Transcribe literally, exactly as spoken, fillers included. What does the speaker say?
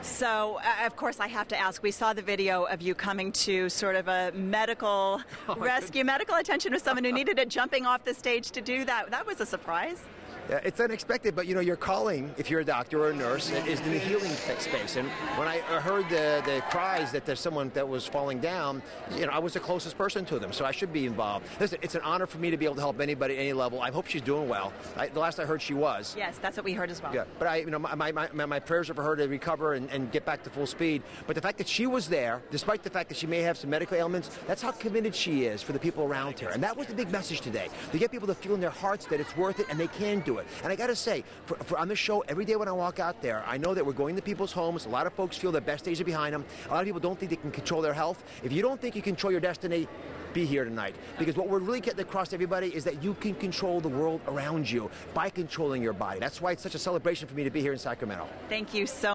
So, uh, of course, I have to ask, we saw the video of you coming to sort of a medical Oh, rescue, medical attention with someone who needed it, jumping off the stage to do that. That was a surprise. Yeah, it's unexpected, but you know, your calling, if you're a doctor or a nurse, is in the healing space. And when I heard the, the cries that there's someone that was falling down, you know, I was the closest person to them, so I should be involved. Listen, it's an honor for me to be able to help anybody at any level. I hope she's doing well. I, the last I heard, she was. Yes, that's what we heard as well. Yeah, but I, you know, my my, my, my prayers are for her to recover and, and get back to full speed. But the fact that she was there, despite the fact that she may have some medical ailments, that's how committed she is for the people around her. And that was the big message today, to get people to feel in their hearts that it's worth it and they can do it. And I got to say, For, for on the show, every day when I walk out there, I know that we're going to people's homes. A lot of folks feel their best days are behind them. A lot of people don't think they can control their health. If you don't think you control your destiny, be here tonight. Because what we're really getting across to everybody is that you can control the world around you by controlling your body. That's why it's such a celebration for me to be here in Sacramento. Thank you so much.